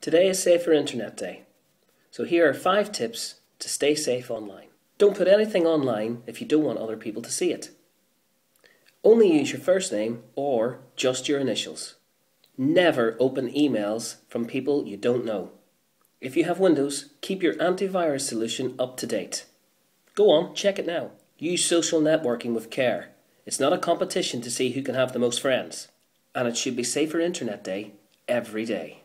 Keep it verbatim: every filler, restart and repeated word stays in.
Today is Safer Internet Day, so here are five tips to stay safe online. Don't put anything online if you don't want other people to see it. Only use your first name or just your initials. Never open emails from people you don't know. If you have Windows, keep your antivirus solution up to date. Go on, check it now. Use social networking with care. It's not a competition to see who can have the most friends. And it should be Safer Internet Day every day.